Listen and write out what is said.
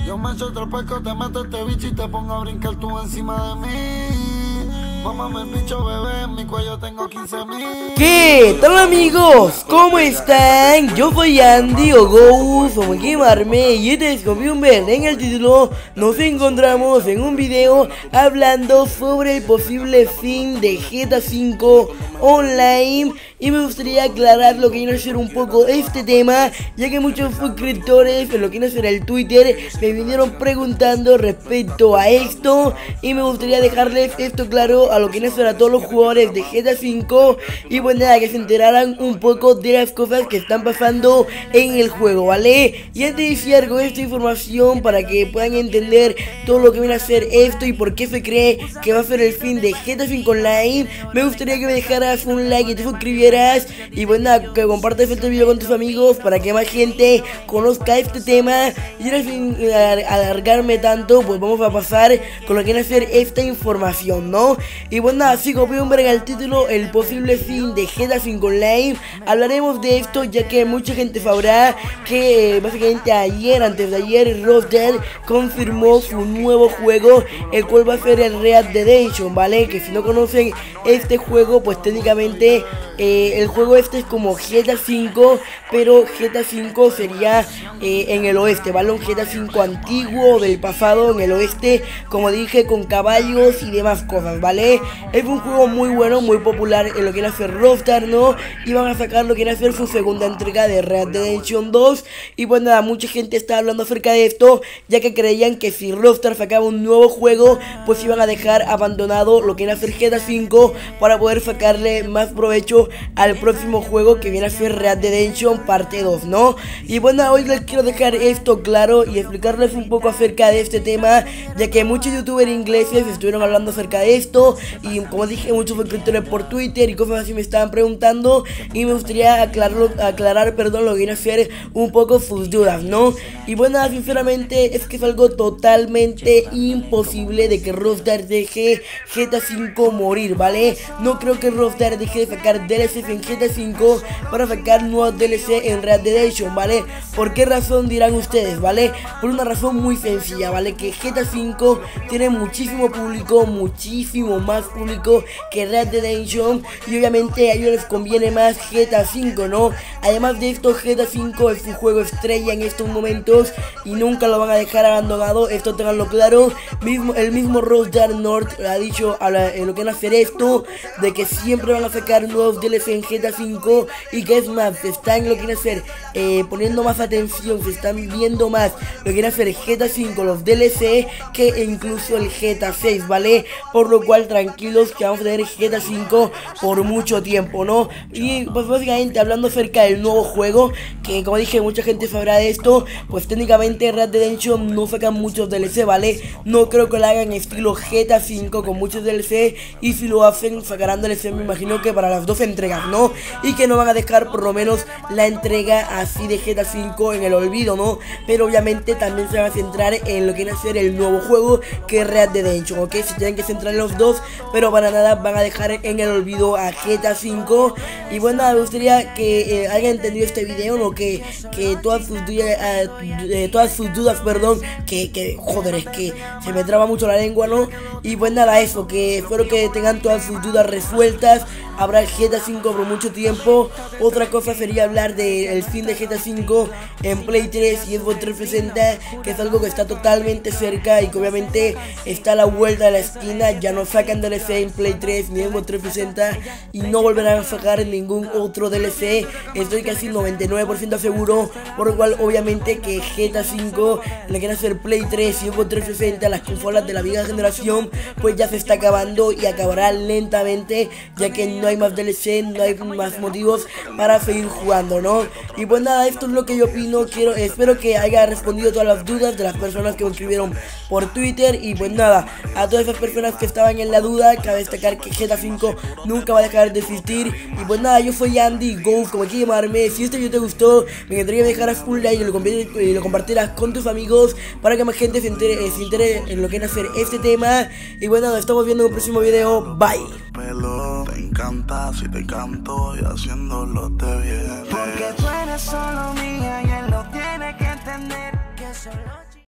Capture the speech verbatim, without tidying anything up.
Yo me echo otro pesco, te meto este bicho y te pongo a brincar tú encima de mí. Mámame el bicho, bebé, en mi cuello tengo quince mil. ¿Qué tal, amigos? ¿Cómo están? Yo soy Andy o Ghost o Gamerme y este, como pudieron ver en el título, nos encontramos en un video hablando sobre el posible fin de G T A cinco Online. Y me gustaría aclarar lo que viene a ser un poco este tema, ya que muchos suscriptores en lo que viene a ser el Twitter me vinieron preguntando respecto a esto. Y me gustaría dejarles esto claro a lo que viene a ser a todos los jugadores de G T A cinco. Y pues nada, que se enteraran un poco de las cosas que están pasando en el juego, ¿vale? Y antes de iniciar con esta información, para que puedan entender todo lo que viene a ser esto y por qué se cree que va a ser el fin de G T A cinco Online, me gustaría que me dejaras un like y te suscribieras. Y bueno, que compartas este video con tus amigos para que más gente conozca este tema. Y al fin alargarme tanto, pues vamos a pasar con lo que viene a ser esta información, ¿no? Y bueno, así como pueden ver en el título, el posible fin de G T A cinco Online. Hablaremos de esto ya que mucha gente sabrá que eh, básicamente ayer, antes de ayer, Rockstar confirmó su nuevo juego, el cual va a ser el Red Dead Redemption, ¿vale? Que si no conocen este juego, pues técnicamente eh, el juego este es como G T A cinco, pero G T A cinco sería eh, en el oeste, ¿vale? Un G T A cinco antiguo, del pasado, en el oeste, como dije, con caballos y demás cosas, ¿vale? Es un juego muy bueno, muy popular en lo que viene a hacer Rockstar, ¿no? Y van a sacar lo que viene a hacer su segunda entrega de Red Dead Redemption dos. Y pues nada, mucha gente está hablando acerca de esto, ya que creían que si Rockstar sacaba un nuevo juego, pues iban a dejar abandonado lo que viene a hacer G T A cinco para poder sacarle más provecho al próximo juego que viene a ser Red Dead Redemption parte dos, ¿no? Y bueno, hoy les quiero dejar esto claro y explicarles un poco acerca de este tema, ya que muchos youtubers ingleses estuvieron hablando acerca de esto. Y como dije, muchos suscriptores por Twitter y cosas así me estaban preguntando, y me gustaría aclararlo, aclarar perdón, lo que viene a ser un poco sus dudas, ¿no? Y bueno, sinceramente es que es algo totalmente imposible de que Rockstar deje G T A cinco morir, ¿vale? No creo que Rockstar deje de sacar D L C en G T A cinco para sacar nuevos D L C en Red Dead Redemption, ¿vale? ¿Por qué razón dirán ustedes, ¿vale? Por una razón muy sencilla, ¿vale? Que G T A cinco tiene muchísimo público, muchísimo más público que Red Dead Redemption, y obviamente a ellos les conviene más G T A cinco, ¿no? Además de esto, G T A cinco es su juego estrella en estos momentos y nunca lo van a dejar abandonado, esto tenganlo claro. Mismo, el mismo Rockstar North ha dicho a la, en lo que van a hacer esto, de que siempre van a sacar nuevos D L C en G T A cinco, y que es más, se están lo que quieren hacer eh, poniendo más atención, se están viendo más lo que quieren hacer G T A cinco, los D L C, que incluso el G T A seis, ¿vale? Por lo cual tranquilos que vamos a tener G T A cinco por mucho tiempo, ¿no? Y pues básicamente hablando acerca del nuevo juego, que como dije mucha gente sabrá de esto, pues técnicamente Red Dead Redemption no sacan muchos D L C, ¿vale? No creo que lo hagan estilo G T A cinco con muchos D L C, y si lo hacen sacarán D L C, me imagino que para las dos entregas, ¿no? Y que no van a dejar por lo menos la entrega así de G T A cinco en el olvido, ¿no? Pero obviamente también se van a centrar en lo que viene a ser el nuevo juego, que es Red Dead Redemption, ¿ok? Se tienen que centrar en los dos, pero para nada van a dejar en el olvido a G T A cinco. Y bueno, me gustaría que eh, hayan entendido este video, ¿no? Que, que todas sus dudas, eh, todas sus dudas, perdón, que, que joder, es que se me traba mucho la lengua, ¿no? Y pues nada, eso, que espero que tengan todas sus dudas resueltas. Habrá G T A cinco por mucho tiempo. Otra cosa sería hablar del fin de G T A cinco en Play tres y Xbox trescientos sesenta, que es algo que está totalmente cerca y que obviamente está a la vuelta de la esquina. Ya no sacan D L C en Play tres ni Xbox trescientos sesenta y no volverán a sacar ningún otro D L C. Estoy casi noventa y nueve por ciento seguro, por lo cual obviamente que G T A cinco le quieren hacer Play tres y Xbox trescientos sesenta, las consolas de la vieja generación, pues ya se está acabando y acabará lentamente, ya que no hay más D L C, no hay más motivos para seguir jugando, ¿no? Y pues nada, esto es lo que yo opino. Quiero, espero que haya respondido todas las dudas de las personas que me escribieron por Twitter. Y pues nada, a todas esas personas que estaban en la duda, cabe destacar que G T A cinco nunca va a dejar de existir. Y pues nada, yo soy Andy Ghost, como aquí llamarme. Si este video te gustó, me encantaría que dejaras un like y lo, y lo compartieras con tus amigos para que más gente se entere, eh, se entere en lo que es hacer este tema. Y bueno, nos estamos viendo en un próximo video. Bye. Te encanta si te canto y haciéndolo te viene. Porque tú eres solo mía y él lo tiene que entender que solo